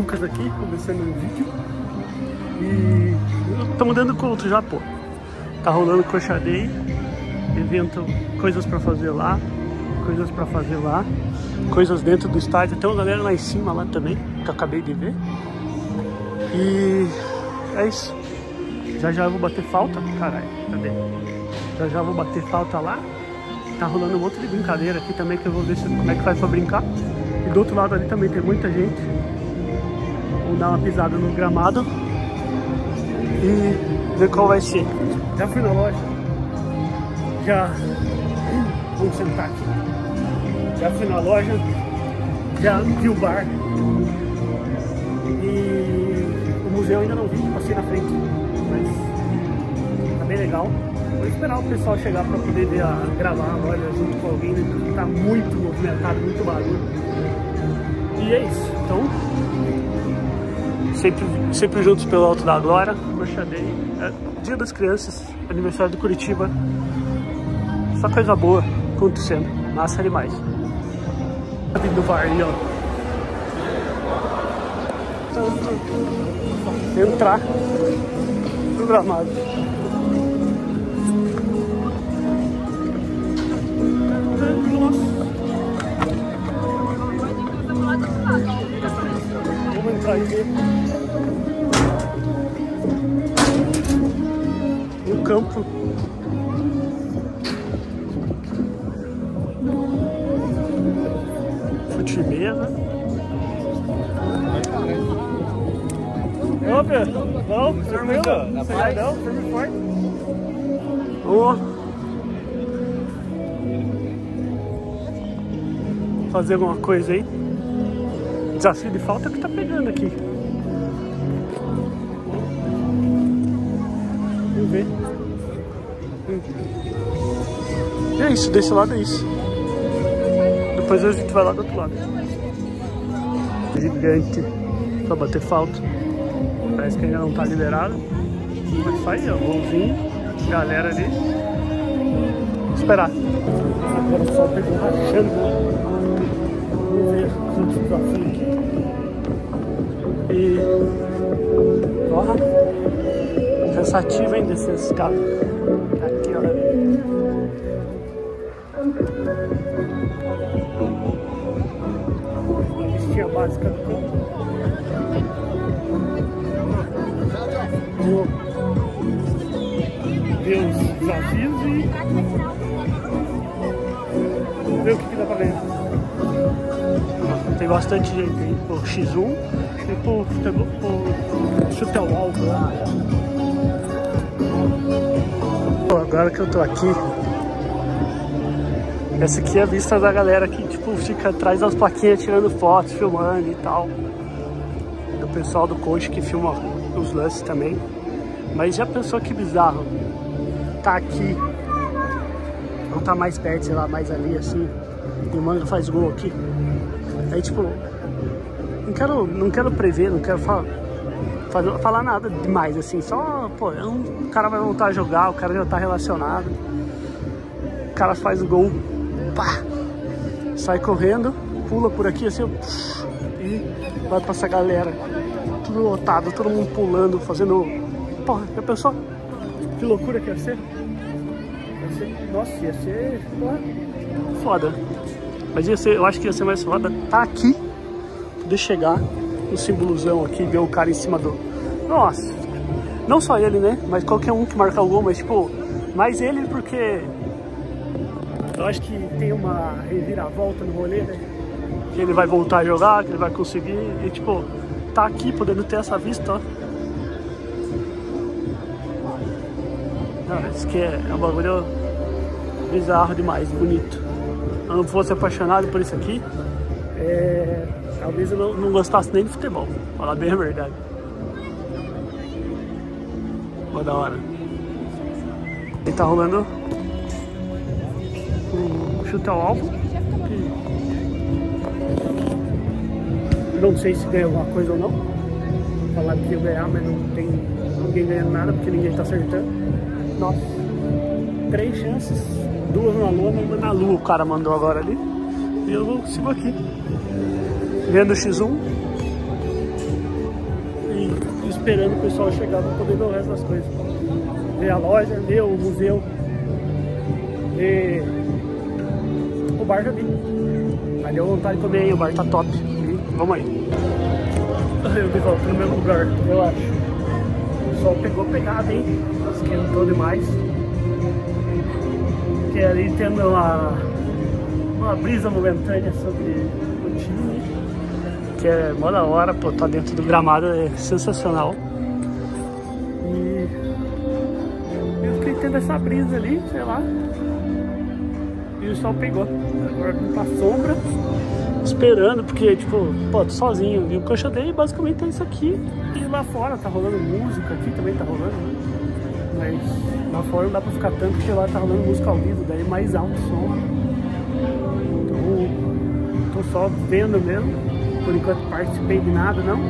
Lucas aqui, começando um vídeo. E estamos dando conta já, pô. Tá rolando Coxa Day, evento, coisas pra fazer lá, coisas pra fazer lá, coisas dentro do estádio. Tem uma galera lá em cima lá também, que eu acabei de ver. E é isso. Já já eu vou bater falta. Caralho, cadê? Já já vou bater falta lá. Tá rolando um monte de brincadeira aqui também, que eu vou ver como é que faz pra brincar. E do outro lado ali também tem muita gente. Vamos dar uma pisada no gramado e ver qual vai ser. Já fui na loja. Já... Vamos sentar aqui. Já fui na loja. Já vi o bar. E o museu ainda não vi, passei na frente. Mas tá bem legal. Vou esperar o pessoal chegar para poder gravar a loja junto com alguém, né? Porque tá muito movimentado, muito barulho. E é isso. Então, sempre juntos pelo Alto da Glória. Coxa Day, Dia das Crianças, aniversário do Curitiba. Só coisa boa acontecendo. Massa demais. A vida do bar aí, ó. Entrar no gramado. Vamos entrar aqui no campo. Fute-mesa. Ô, Pedro, não, tranquilo? Cegadão, firme e forte. Fazer alguma coisa aí. Desafio de falta que tá pegando aqui. Vamos ver. E é isso, desse lado é isso. Depois a gente vai lá do outro lado. Gigante pra bater falta. Parece que ainda não tá liberado. Mas sai, ó, golzinho. Galera ali. Esperar. Agora o sol pegou rachando. Vamos ver os outros desafios aqui. E... ó, cansativo, hein, descer esse carro. Aqui, ó. A listinha básica do campo. Vou ver os desafios e ver o que dá pra ganhar. Tem bastante gente aí pro X1 e pro chute ao alvo lá. Agora que eu tô aqui, essa aqui é a vista da galera que tipo fica atrás das plaquinhas tirando fotos, filmando e tal. Do pessoal do coach que filma os lances também. Mas já pensou que bizarro tá aqui, não tá mais perto, sei lá, mais ali assim, e o Manga faz gol aqui. Aí tipo, não quero prever, não quero falar nada demais assim, só, pô, o cara vai voltar a jogar, o cara já tá relacionado, o cara faz o gol, pá, sai correndo, pula por aqui assim, e vai pra essa galera, tudo lotado, todo mundo pulando, fazendo, porra, já pensou? Que loucura que ia ser? Nossa, ia ser, porra, foda. Mas eu acho que ia ser mais foda tá aqui, poder chegar no símbolozão aqui, ver o cara em cima do... Nossa, não só ele, né? Mas qualquer um que marcar o gol, mas tipo, mais ele porque eu acho que tem uma reviravolta no rolê, né? Que ele vai voltar a jogar, que ele vai conseguir, e tipo, tá aqui podendo ter essa vista, ó. Não, isso que é um bagulho bizarro demais, bonito. Eu não fosse apaixonado por isso aqui, talvez eu não gostasse nem de futebol, falar bem a verdade. Boa da hora. E tá rolando o chute ao alvo. Não sei se ganha alguma coisa ou não. Falaram que ia ganhar, mas não tem ninguém ganhando nada porque ninguém tá acertando. Nossa, 3 chances. 2 na lona, 1 na lua o cara mandou agora ali. E eu sigo aqui. Vendo o X1. esperando o pessoal chegar pra poder ver o resto das coisas. Ver a loja, ver o museu, ver o bar já vi. Aí deu vontade de comer aí, o bar tá top. Vamos aí. Eu vi volta no mesmo lugar, eu acho. O sol pegou pegada, hein? Esquentou demais. Porque ali tendo uma brisa momentânea sobre o time, que é mó da hora, pô, tá dentro do gramado, é sensacional. E eu fiquei tendo essa brisa ali, sei lá. E o sol pegou. Agora tá sombra, esperando, porque, tipo, pô, tô sozinho. E o Coxa Day basicamente é isso aqui. E lá fora tá rolando música, aqui também tá rolando, né? Mas lá fora não dá pra ficar tanto, porque lá tá rolando música ao vivo, daí mais alto o som. Então, tô só vendo mesmo. Por enquanto participei de nada, não.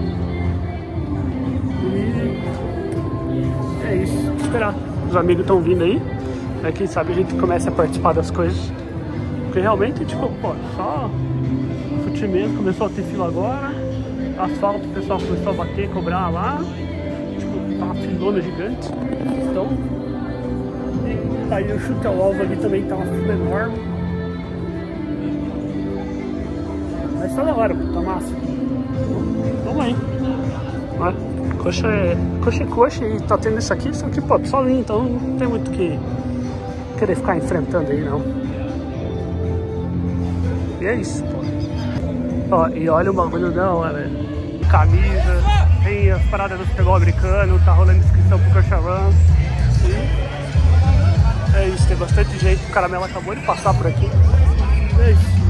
E é isso, esperar. Os amigos estão vindo aí. Aí quem sabe a gente começa a participar das coisas. Porque realmente, tipo, pô, só fute mesmo, começou a ter fila agora. Asfalto, o pessoal começou a bater, cobrar lá. Tipo, tá uma filona gigante. Então, aí o chute ao alvo ali também tá uma fila enorme. Mas tá da hora, pô, tá massa. Vamos aí. Coxa é coxa e tá tendo isso aqui, só que, pô, sozinho, então não tem muito que querer ficar enfrentando aí, não. E é isso, pô. Ó, e olha o bagulho da hora. Camisa, tem as paradas do futebol americano, tá rolando inscrição pro Coxa Run. E é isso, tem bastante gente. O Caramelo acabou de passar por aqui. É isso.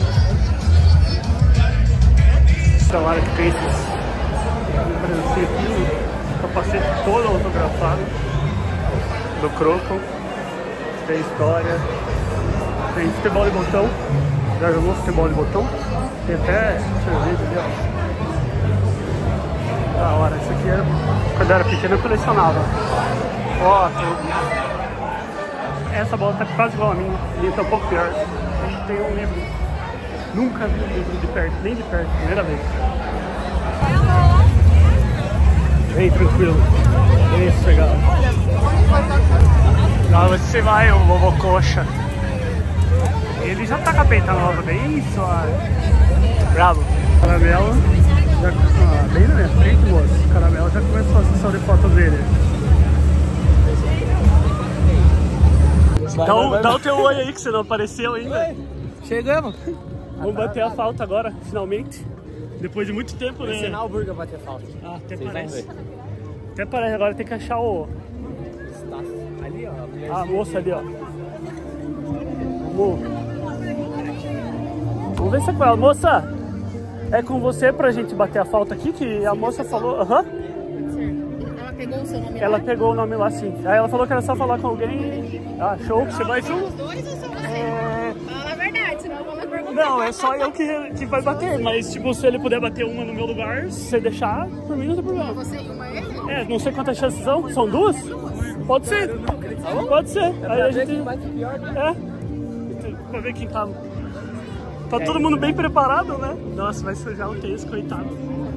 Essa hora que tem esses capacete todo autografado do Croco. Tem história, tem futebol de botão. Já jogou futebol de botão? Tem até cerveja ali, ó. Da hora, isso aqui era, quando eu era pequeno eu colecionava. Ó, essa bola tá quase igual a minha, e tá um pouco pior. A gente tem um livro. Nunca vi um livro de perto, nem de perto, primeira vez. Bem tranquilo, bem sossegado. Lá você vai, o vovô Coxa. Ele já tá com a peita nova, bem suave. Bravo. Caramelo, já, bem na minha frente, moço. O Caramelo já começou a sessão de fotos dele. Dá o teu oi aí que você não apareceu ainda. Chegamos. Vamos bater a falta agora, finalmente. Depois de muito tempo, né? Ensinar o Burger a bater falta. Ah, até Vocês parece. Até parece, agora tem que achar o... Ali, ó. A moça ali, ó. Vamos ver se é com ela. Moça, é com você pra gente bater a falta aqui, que a moça falou... Aham. Ela pegou o seu nome lá? Ela pegou o nome lá, sim. Aí ela falou que era só falar com alguém. Ah, show. Você vai junto? Os dois ou só você? Fala a verdade, senão eu vou me perguntar. Não, é só eu que vai bater. Mas, tipo, se ele puder bater uma no meu lugar, se você deixar, por mim não tem problema. Você e uma ele? É, não sei quantas chances são. São duas? Pode ser. Pode ser. Aí a gente... Pra ver quem tá... Tá todo mundo bem preparado, né? Nossa, vai sujar o texto, coitado.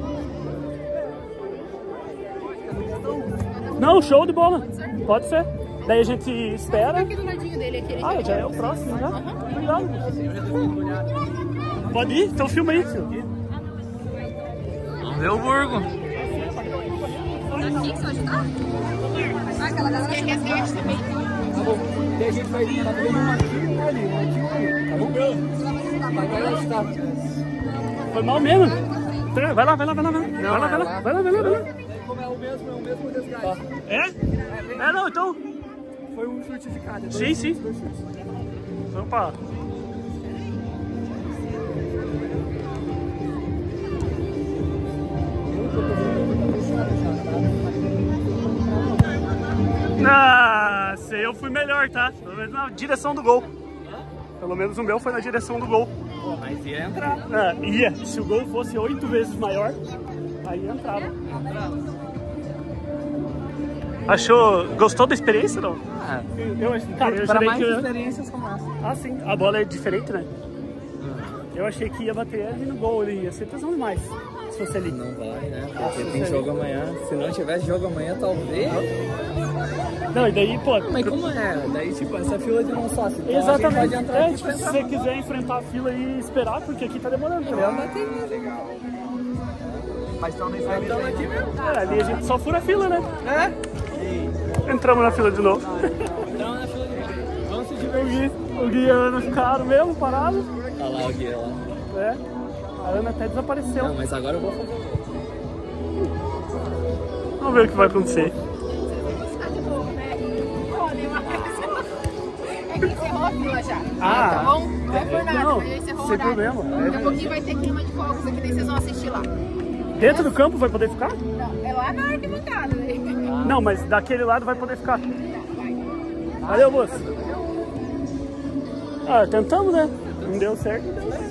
Não, show de bola. Pode ser. Daí a gente espera. Aqui do ladinho dele, aquele. Ah, já é o próximo, já? Obrigado. Pode ir? Então filma aí. Vamos ver o Burgo. Aqui que você vai ajudar? Ah, aquela galera que é verde também. Tá bom. Daí a gente vai estar vendo um aqui e um ali. Um aqui e um ali. Tá bom? Foi mal mesmo. Vai lá. Vai lá. Como é o mesmo desgaste. É? É, não, então. Foi um chute de cada. Sim. Opa. Nossa, eu fui melhor, tá? Pelo menos na direção do gol. Pelo menos o meu foi na direção do gol. Pô, mas ia entrar. É, ia. Se o gol fosse 8 vezes maior, aí entrava. Achou... Gostou da experiência, não? Ah, Cara, eu para jurei mais que... experiências como essa. Ah, sim. A bola é diferente, né? Eu achei que ia bater ele no gol, ele ia ser tesão demais. se fosse ali. Não vai, né? Porque tem jogo amanhã. Se não tivesse jogo amanhã, talvez. Não, e daí, pô... Mas como é? Daí, tipo, essa fila de não sócio. Então Exatamente. a gente pode entrar aqui Tipo, pra se entrar. você quiser enfrentar a fila e esperar, porque aqui tá demorando, tá ligado? Mas tem legal. Mas estão aqui mesmo. Ali a gente só fura a fila, né? É? Entramos na fila de novo. Estamos na fila de novo. Vamos se divertir. O Gui e a Ana ficaram mesmo, parados. Olha lá o guia lá. É. A Ana até desapareceu. Não, mas agora eu vou fazer. Vamos ver o que vai acontecer. É que encerrou a fila já. Ah, Tá bom? Não é por nada, não, mas encerrou o sem horário. problema. Daqui a pouquinho vai ter queima de fogos aqui, daí vocês vão assistir lá. Dentro do campo vai poder ficar? Não, é lá na arquibancada, né? Não, mas daquele lado vai poder ficar. Valeu, moço. Ah, tentamos, né? Não deu certo.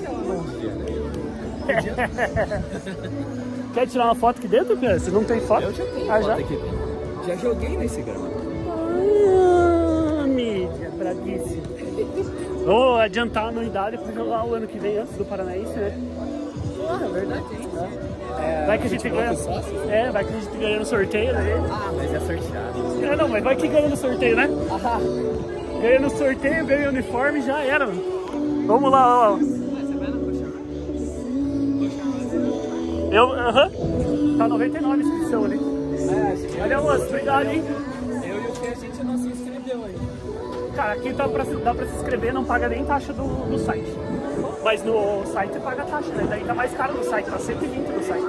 Quer tirar uma foto aqui dentro, Pia? Você não tem foto? Eu já tenho Ah, foto já? aqui dentro. Já joguei nesse gramado. Ah, mídia, bravíssimo. Vou adiantar a anuidade para jogar o ano que vem antes do Paranaense, né? Ah, é verdade, hein? Vai que a gente ganha. É, vai que a gente ganha no sorteio, né? Ah, mas é sorteado. É, não, mas vai que ganha no sorteio, né? Ah, Ganha no sorteio, ganha o uniforme, já era, mano. Vamos lá, ó. Aham. Tá 99 a inscrição ali. Valeu, moço. Obrigado, hein? eu e o que a gente não se inscreveu aí. Cara, aqui dá pra se inscrever, não paga nem taxa do site. Mas no site paga taxa, né? Daí tá mais caro no site, tá 120 no site.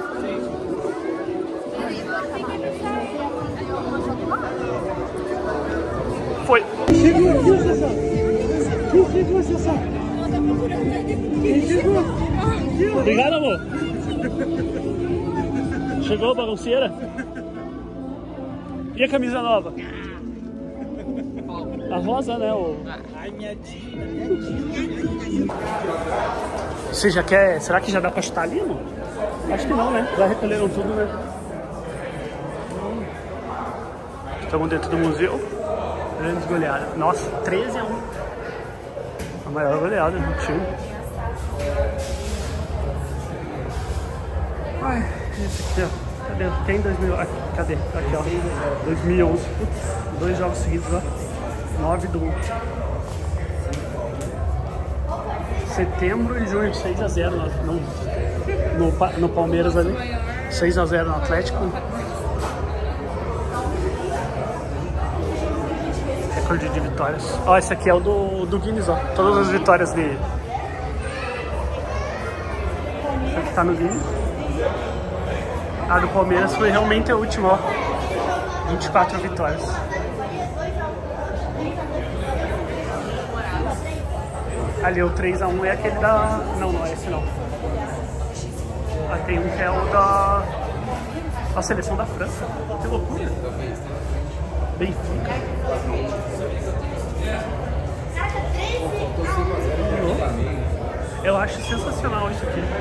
Foi. Chegou aqui, Sassá. Chegou, Sassá. Chegou. Obrigado, amor. Chegou, bagunceira. E a camisa nova? A rosa, né? Ai, minha Dina, Você já quer... Será que já dá pra chutar ali, amor? Acho que não, né? Já recolheram tudo, né? Estamos dentro do museu. Grandes goleadas. Nossa, 13-1. A maior goleada do time. Ai, esse aqui, ó. Cadê? Tem 2000. Cadê? Aqui, ó. 2011. Putz, 2 jogos seguidos, ó. 9-1. Setembro e junho, 6-0 no Palmeiras ali. 6-0 no Atlético. Recorde de vitórias. Ó, esse aqui é o do Guinness, ó. Todas as vitórias dele. Esse aqui tá no Guinness. A do Palmeiras foi realmente a última, ó. 24 vitórias. Ali o 3-1 é aquele da... Não, não é esse não. Ah, tem um que é o da seleção da França. Que loucura. Benfica. Eu acho sensacional isso aqui.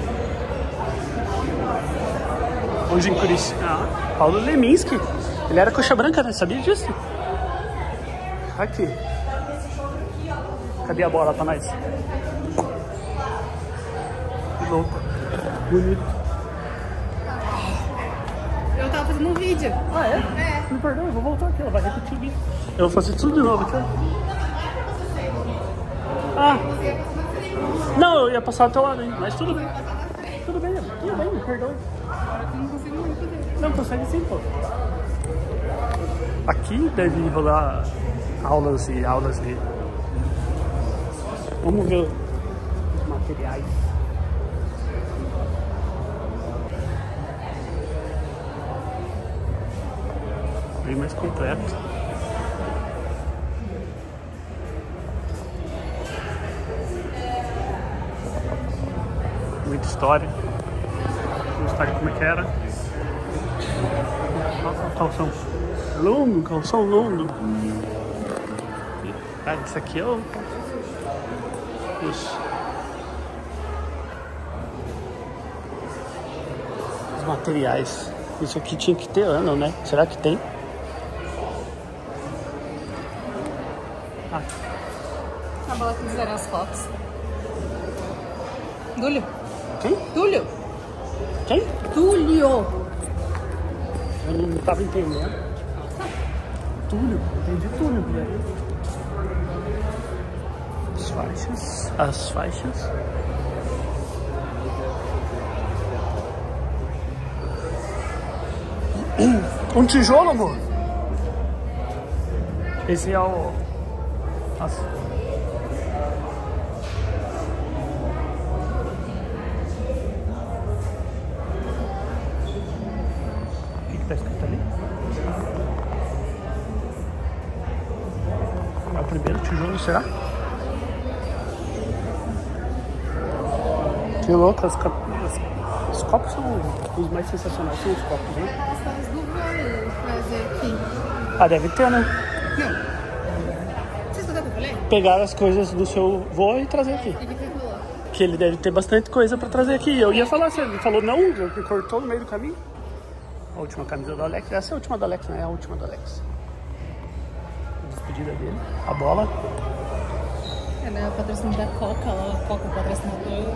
Hoje em Curitiba. Ah, Paulo Leminski. Ele era coxa branca, né? Sabia disso? Aqui. Cadê a bola pra nós? Que louco. Bonito. Eu tava fazendo um vídeo. Ah, é? Me perdoa, eu vou voltar aqui. Ela vai repetir o vídeo. Eu vou fazer tudo de novo aqui, ó. Ah. Não, eu ia passar até o lado, hein? Mas tudo bem. Tudo bem, me perdoa. Não consigo muito fazer. Não, consegue sim, pô. Aqui deve rolar aulas e aulas de... Vamos ver os materiais. Bem mais completo. Muita história. Vamos mostrar como é que era. Nossa, calção longo, calção longo. Ah, esse aqui é o... Os materiais. Isso aqui tinha que ter ano, né? Será que tem? Ah. A bola que fizeram as fotos. Dúlio. Quem? Dúlio. Quem? Túlio. Eu não tava entendendo. Túlio, entendi Túlio, velho. As faixas. Um tijolo, amor. Esse é o... Nossa. O que tá escrito ali? É o primeiro tijolo, será? Que louco, os copos são os mais sensacionais, são os copos, né? As coisas do voo trazer aqui. Ah, deve ter, né? Você escutou o que eu falei? Pegar as coisas do seu voo e trazer aqui. E o que você falou? Que ele deve ter bastante coisa pra trazer aqui. Eu ia falar, você falou não, que cortou no meio do caminho. A última camisa do Alex. Essa é a última do Alex, né? É a última do Alex. A despedida dele. A bola. É, né? O patrocínio da Coca, lá, a Coca patrocinador.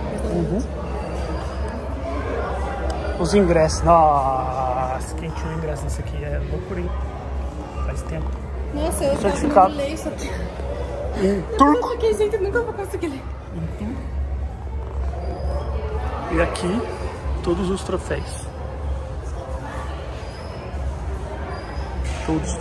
Os ingressos. Nossa, quem tinha o ingresso nesse aqui é loucura, hein? Faz tempo. Nossa, eu Certificado. ler isso aqui. Em turco. Porque, gente, eu nunca vou conseguir ler. E aqui, todos os troféus. Todos.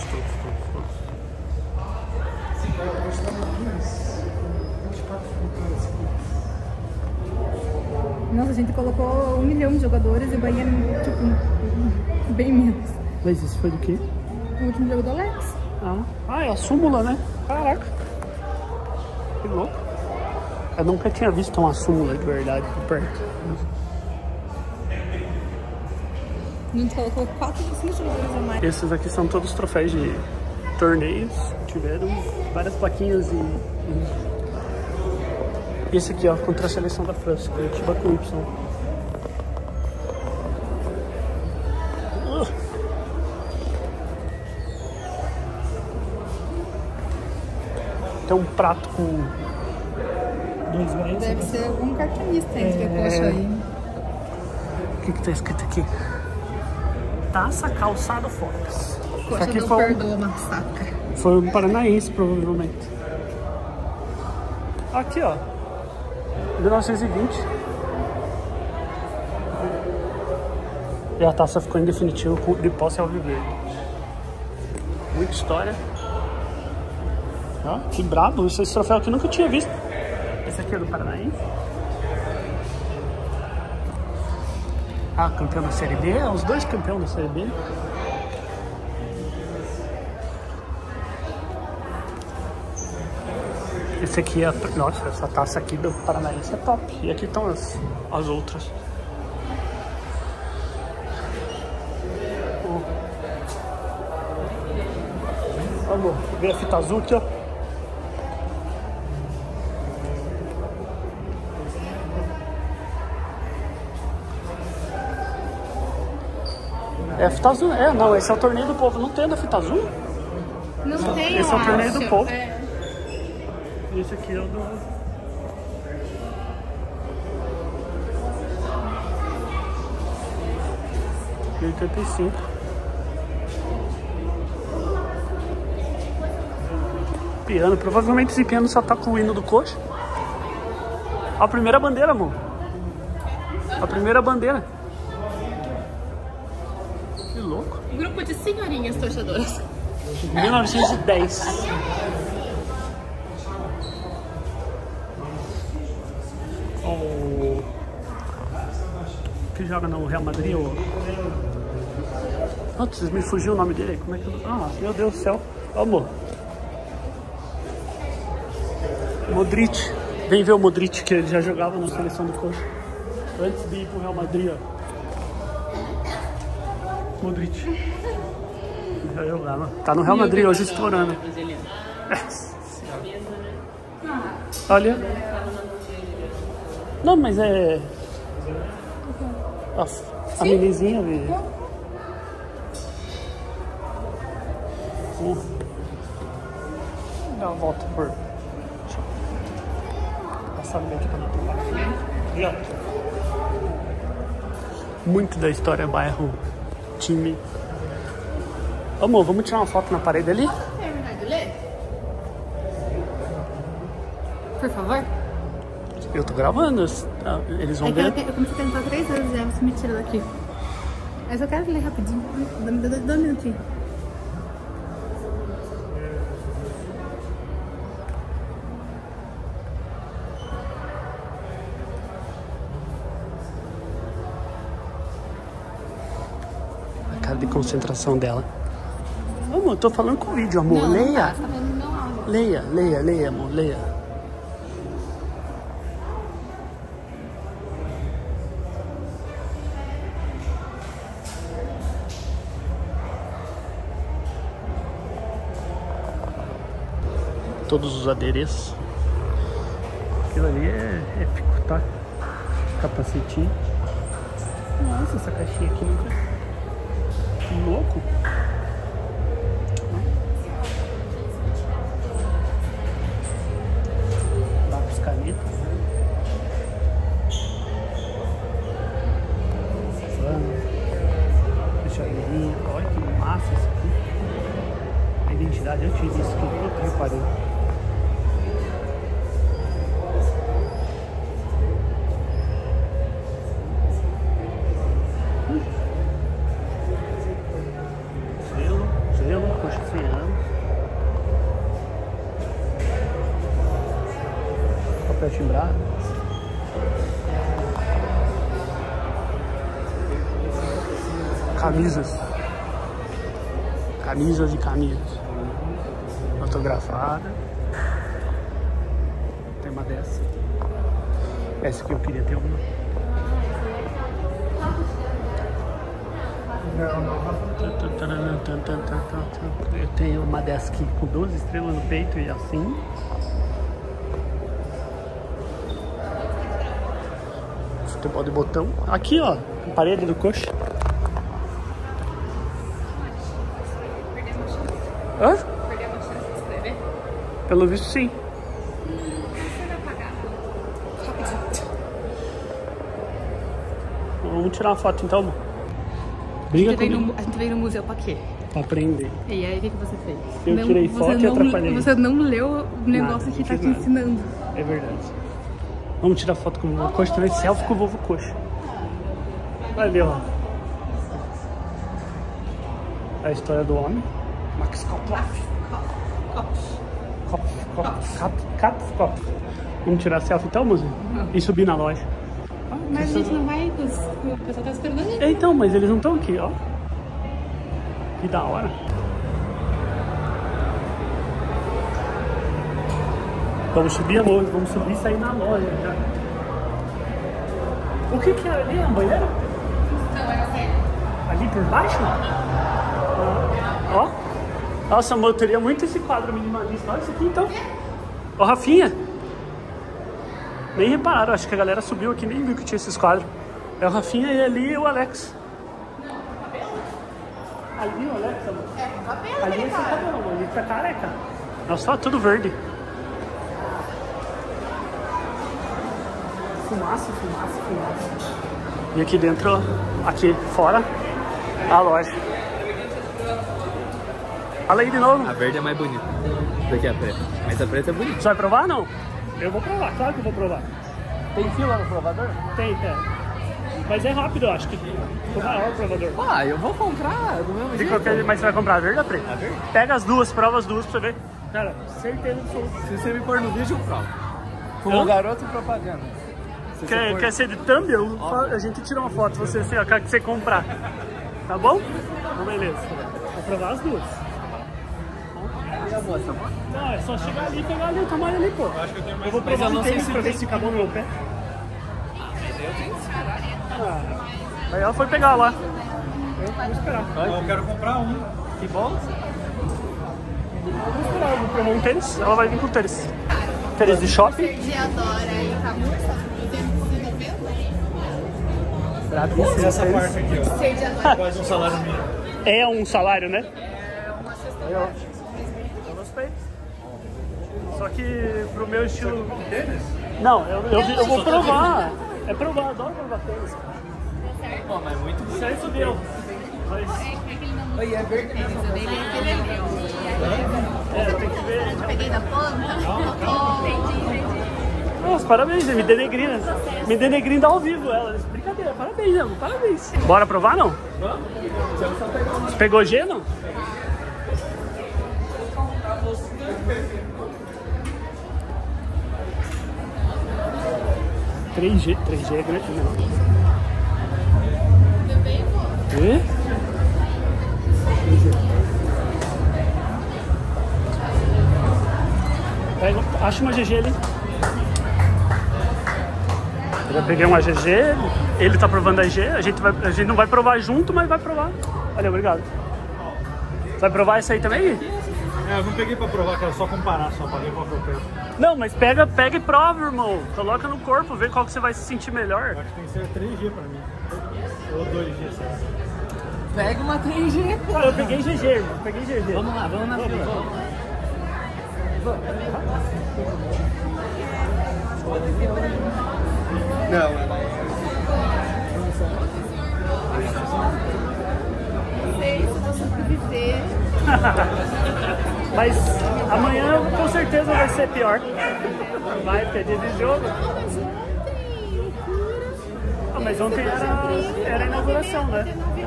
Nossa, a gente colocou 1 milhão de jogadores e o Bahia, tipo, bem menos. Mas isso foi do quê? O último jogo do Alex. Ah, é a súmula, né? Caraca. Que louco. Eu nunca tinha visto uma súmula de verdade por perto. A gente colocou 4 ou 5 jogadores a mais. Esses aqui são todos troféus de torneios. Tiveram várias plaquinhas e esse aqui, ó, contra a seleção da França, Curitiba com Y. Tem um prato com 2 reais. Deve ser algum cartunista entre que achou aí. O que tá escrito aqui? Taça Calçado Fox. Poxa, aqui não foi perdoa, massacre. Foi um paranaense, provavelmente. Aqui, ó. 1920. E a taça ficou em definitivo de posse ao viver. Muita história. Ó, que brabo. Esse troféu aqui eu nunca tinha visto. Esse aqui é do Paranaense. Ah, campeão da Série B. Os dois campeões da Série B. Esse aqui é... Nossa, essa taça aqui do Paranaense é top. E aqui estão as outras. Vamos ver a fita azul aqui, ó. É a fita azul. É, não, esse é o torneio do povo. Não tem da fita azul? Não tem, esse é o torneio do povo. É. E esse aqui é o do... de 85. Piano, provavelmente esse piano só tá com o hino do coxa. A primeira bandeira, amor. A primeira bandeira. Que louco. Grupo de senhorinhas torcedoras. 1910. O que joga no Real Madrid? Putz, me fugiu o nome dele. Como é que eu... Ah, meu Deus do céu. Amor. Modric. Vem ver o Modric, que ele já jogava na seleção do coxa. Antes de ir pro Real Madrid, ó. Modric. Já jogava. Tá no Real Madrid hoje estourando. Olha. Não, mas é... A menininha, velho. Dá uma volta por... Passar no meio aqui pra não tomar. E ó. muito da história bairro time. Amor, vamos tirar uma foto na parede ali? Terminar de ler? Por favor. Eu tô gravando, eles vão ver. Eu comecei a tentar 3 vezes já, você me tira daqui. Mas eu quero ler rapidinho. Dá um minutinho. A cara de concentração dela. Amor, eu tô falando com o vídeo, amor. Não, leia. Não tá, você tá vendo meu áudio. Leia, amor, leia. Todos os adereços. Aquilo ali é épico, tá? Capacetinho. Nossa, essa caixinha aqui nunca. Que louco! Lápis caneta. Deixa eu ver. Olha que massa isso aqui. A identidade antes disso que eu reparei. Gelo, coxa sem ano. Papel timbrado. Camisas e camisas. Autografada. Tem uma dessa. Essa aqui eu queria ter uma. Eu tenho uma dessa aqui com 12 estrelas no peito e assim. Futebol de botão. Aqui, ó, na parede do coxa. Hã? Perdeu uma chance de escrever? Pelo visto, sim. Você vai pagar? Rapidinho. Vamos tirar uma foto então, amor. A Briga gente comigo. veio no museu pra quê? Pra aprender. E aí, o que você fez? Eu tirei foto e atrapalhei. Você não leu o negócio Nada, que tá não te fiz nada. ensinando. É verdade. Vamos tirar foto com o vovô coxa também. Selfie com o vovô coxa. Valeu, ó. A história do homem. Max Kopf. Kopf. Vamos tirar selfie então, mozinho? E subir na loja. Mas a gente não vai... O pessoal tá esperando a gente. Então, mas eles não estão aqui, ó. Que da hora. Vamos subir, amor. Vamos subir e sair na loja já. O que é ali? É um banheiro? Não, é sério. Ali por baixo? Ó. Nossa, amor, eu teria muito esse quadro minimalista. Olha isso aqui, então. Ó, Rafinha. Nem repararam, acho que a galera subiu aqui, nem viu que tinha esses quadros. É o Rafinha e ali o Alex. Ali o Alex, amor. É com cabelo, Ali é seu cabelo, amor. Ali tá careca. Nossa, ó, tudo verde. Fumaça. E aqui dentro, aqui fora, a loja. Fala aí de novo. A verde é mais bonita do que a preta. Mas a preta é bonita. Você vai provar, não? Eu vou provar, claro que eu vou provar. Tem fila no provador? Tem. Mas é rápido, eu acho que ficou maior o provador. Ah, eu vou comprar do mesmo jeito. Mas você vai comprar a verde ou a preta? A verde? Pega as duas, prova as duas pra você ver. Cara, certeza absoluta. Se você me pôr no vídeo, eu provo. Hã? Como garoto propaganda. Se você pôr- Quer ser de thumb? A gente tira uma foto, você assim, ó, quer que você comprar. Tá bom? Então beleza. Vou provar as duas. E a moça? Não, é só chegar ali e pegar ali o tamanho ali, pô. Eu vou provar eu não um sei tênis se pra ver tem- se acabou no meu pé. Eu tenho que esperar. Aí ela foi pegar lá. Eu vou esperar. Eu quero comprar um. Que bom. Eu vou esperar, eu vou provar um tênis, ela vai vir com o tênis. Tênis de shopping. Perdi a Dora e Camurça. Eu tenho que ver. Bravíssimo Essa tênis. parte aqui, ó. Perdi a Dora. Quase um salário mínimo. É um salário, né? É uma cesta Eu gostei. Só que pro meu estilo. Não, eu vou provar. É provar, adoro provar tênis. Pô, mas muito Isso aí subiu. Oi, é verdade. Tem que ver. Peguei da planta. Nossa, parabéns, me denegrindo. Me denegrindo ao vivo ela. Brincadeira, parabéns, Amo, parabéns. Bora provar, não? Você pegou G, não? Três G é grande, não. E? Acha uma GG ali. Eu já peguei uma GG, ele tá provando a IG, a gente não vai provar junto, mas vai provar. Valeu, obrigado. Vai provar essa aí também? Eu não peguei pra provar, quero só comparar, só pra ver qual que eu pego. Não, mas pega e prova, irmão. Coloca no corpo, vê qual que você vai se sentir melhor. Acho que tem que ser 3G pra mim. Ou 2G, sabe? Pega uma 3G, pô. Eu peguei GG, irmão. Peguei GG. Vamos lá, vamos na fila. Não, Não sei se vou sobreviver. Mas amanhã com certeza vai ser pior. Vai perder de jogo. Mas ontem era a inauguração, né?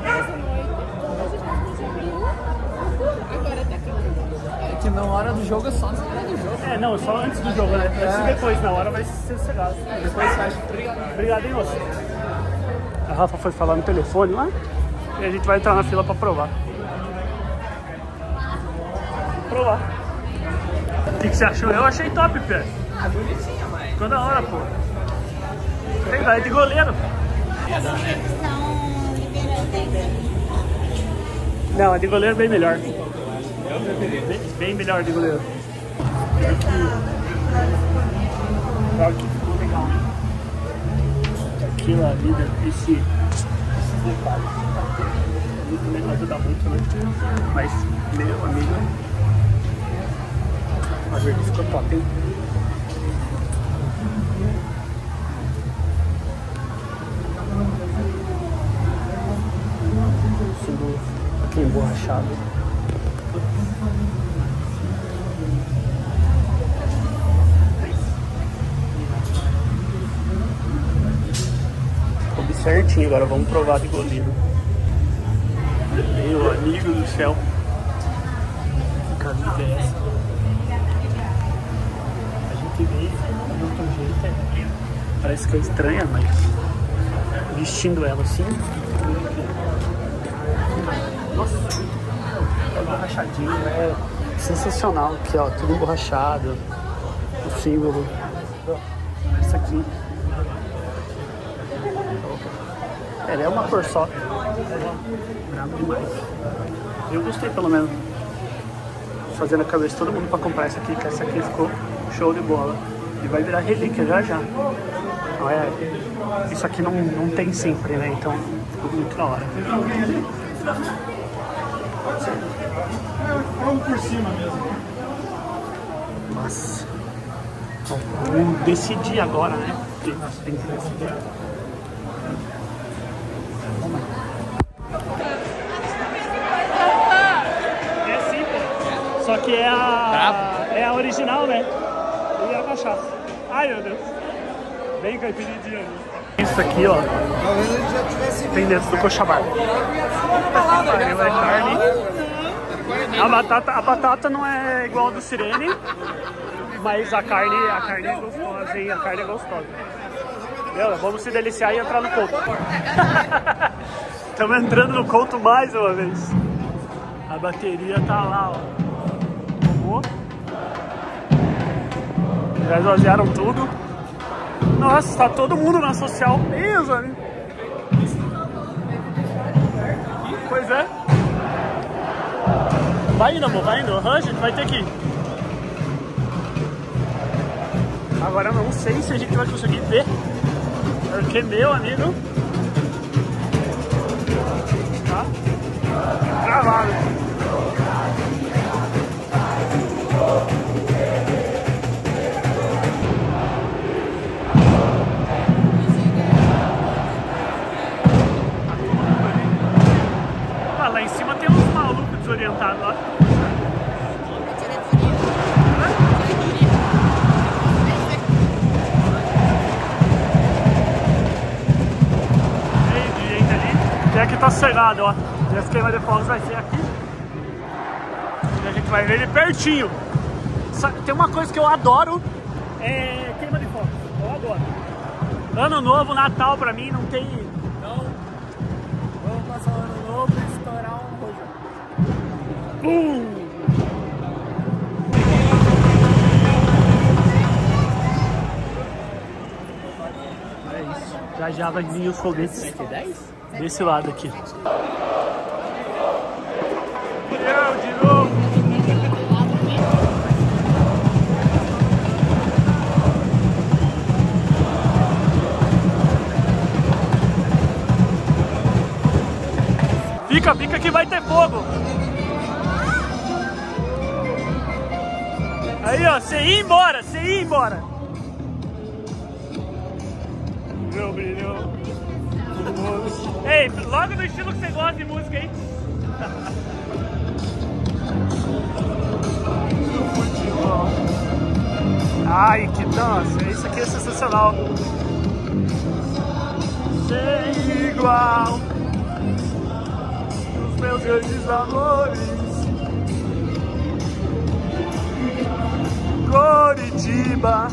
Agora tá aqui. É que na hora do jogo é só na hora do jogo. Não, só antes do jogo, né? Antes e depois, na hora vai ser sossegado. Depois você acha. Obrigado, hein, moço? A Rafa foi falar no telefone lá e a gente vai entrar na fila pra provar. Provar. O que você achou? Eu achei top, Pé. Ah, bonitinha, mãe. Ficou da hora, pô. Tem, vai de goleiro. Não, a de goleiro é bem melhor. Bem melhor de goleiro. Aqui ficou legal. Aquilo ali, esse detalhe. Não ajuda muito, né? Mas, meu amigo. A verde ficou top, hein? Símbolo aqui emborrachado. Coube certinho, agora vamos provar de goleiro. Meu amigo do céu. Que camisa é essa? A gente vê de outro jeito, parece que é estranha, mas vestindo ela assim. Nossa, é emborrachadinho, é sensacional aqui, ó, tudo emborrachado, o símbolo, essa aqui, ela é uma cor só, bravo demais, eu gostei pelo menos, fazendo a cabeça de todo mundo pra comprar essa aqui, que essa aqui ficou show de bola, e vai virar relíquia já já, isso aqui não tem sempre, né, então ficou muito da hora. Vamos por cima mesmo. Mas vamos decidir agora, né? Porque nós temos que decidir. É sim, pô. Só que é a original, né? E a cachaça. Ai, meu Deus. Bem caipirinha. Isso aqui, ó. Talvez ele já tivesse. Tem dentro do coxabar. É carne. A batata não é igual a do Sirene, mas a carne é gostosa, hein? A carne é gostosa. Meu, vamos se deliciar e entrar no Couto. Estamos entrando no Couto mais uma vez. A bateria tá lá, ó. Tomou. Já esvaziaram tudo. Nossa, tá todo mundo na social. Isso, amigo. Pois é. Vai indo, amor, vai indo. A gente vai ter que ir. Agora eu não sei se a gente vai conseguir ver. Porque, meu amigo, tá travado. desorientado lá. Tem gente ali. E aqui tá sossegado, ó. E esse queima de fogos vai ser aqui. E a gente vai ver ele pertinho. Tem uma coisa que eu adoro, é queima de fogos. Eu adoro. Ano novo, Natal pra mim não tem... Então, vamos passar o ano novo e estourar um rojão. Pum! É isso. Já já vai vir os foguetes 110? desse lado aqui. Eu de novo! Fica que vai ter fogo. Aí, ó, você ia embora. Meu brilho. Ei, logo do estilo que você gosta de música aí. Ai, que dança. Isso aqui é sensacional. Sem igual. Meus grandes amores, Coritiba.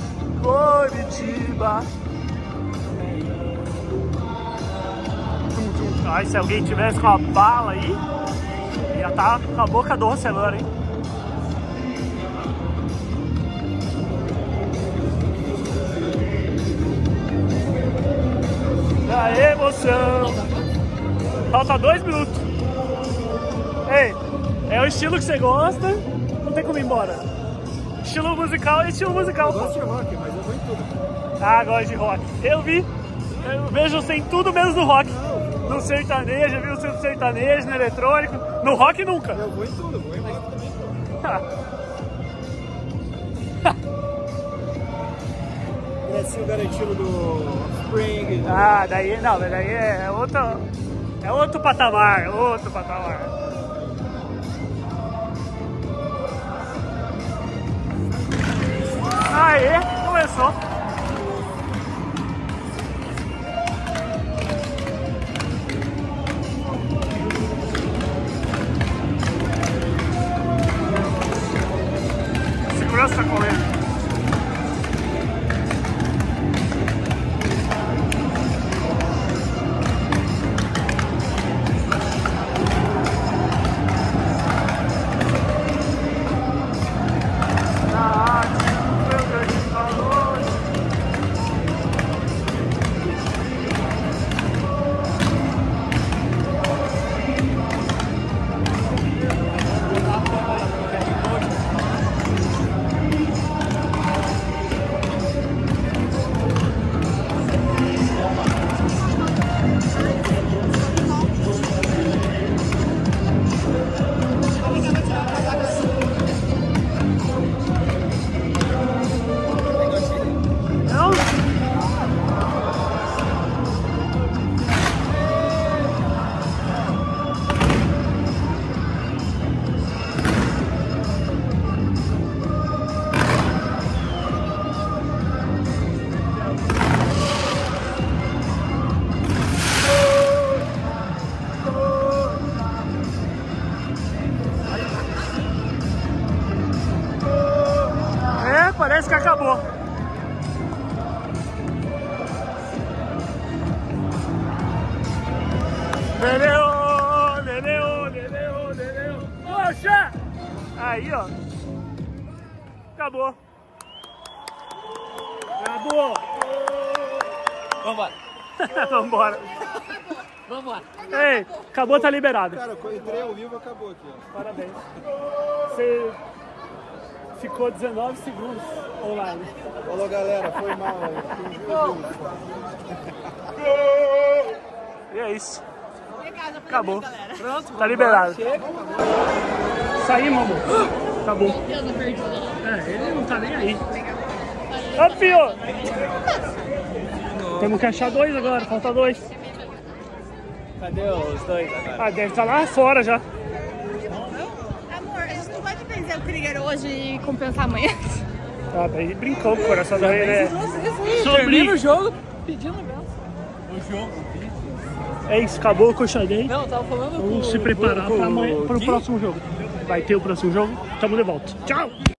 Ai, se alguém tivesse com a bala aí, ia tá com a boca doce agora, hein? A emoção. Falta 2 minutos. Ei, é o estilo que você gosta, não tem como ir embora. Estilo musical é estilo musical. Eu gosto de rock, mas eu vou em tudo. Ah, gosto de rock. Eu vejo você em tudo menos no rock. No sertanejo, eu vi você no sertanejo, no eletrônico. No rock nunca. Eu vou em tudo, vou em rock também. Esse é o garantido do Spring. Ah, daí é outro patamar, Aê, começou. Segurança tá correndo. Parece que acabou. Leleu. Poxa! Aí, ó. Acabou. Vambora. Vambora. Ei, acabou, tá liberado. Cara, eu entrei ao vivo e acabou aqui, ó. Parabéns. Você ficou 19 segundos online. Falou, galera, foi mal aí. E é isso. Obrigada, Acabou. galera. Pronto, Tá liberado. Chega, acabou. Saímos, amor. Acabou. Eu não perdi. É, ele não tá nem aí. Ô, filho! Temos que achar 2 agora, falta 2. Cadê os dois agora? Ah, deve estar lá fora já. Krieger hoje e compensar amanhã. Tá bem, brincou com o coração da rei, né? Termina o jogo pedindo benção. O jogo. É isso, acabou o Coxadei. Não, eu tava falando Vamos se preparar para o próximo jogo. Vai ter o próximo jogo, tamo de volta. Tchau!